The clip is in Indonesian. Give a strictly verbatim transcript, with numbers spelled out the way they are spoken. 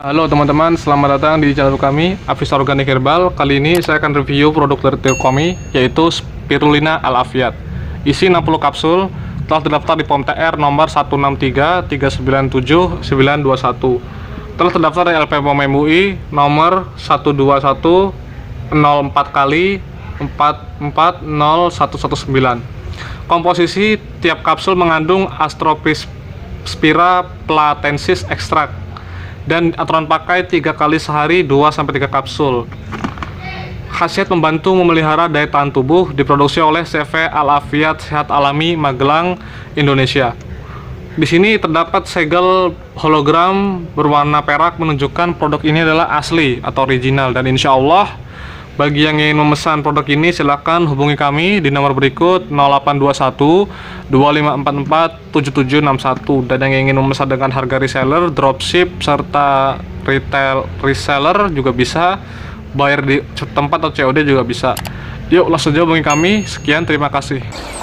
Halo teman-teman, selamat datang di channel kami Afis Organik Herbal. Kali ini saya akan review produk dari trio kami, yaitu Spirulina Al-Afiat. Isi enam puluh kapsul, telah terdaftar di P O M T R nomor satu enam tiga tiga sembilan tujuh sembilan dua satu. Telah terdaftar di L P P O M M U I nomor satu dua satu nol empat kali empat empat nol satu satu sembilan. Komposisi tiap kapsul mengandung Astrospira platensis ekstrak dan aturan pakai tiga kali sehari dua sampai tiga kapsul. Khasiat membantu memelihara daya tahan tubuh, diproduksi oleh C V Al-Afiat Sehat Alami Magelang, Indonesia. Di sini terdapat segel hologram berwarna perak menunjukkan produk ini adalah asli atau original, dan insya Allah bagi yang ingin memesan produk ini silakan hubungi kami di nomor berikut nol delapan dua satu dua lima empat empat tujuh tujuh enam satu, dan yang ingin memesan dengan harga reseller, dropship serta retail reseller juga bisa, bayar di tempat atau C O D juga bisa. Yuk langsung aja hubungi kami. Sekian, terima kasih.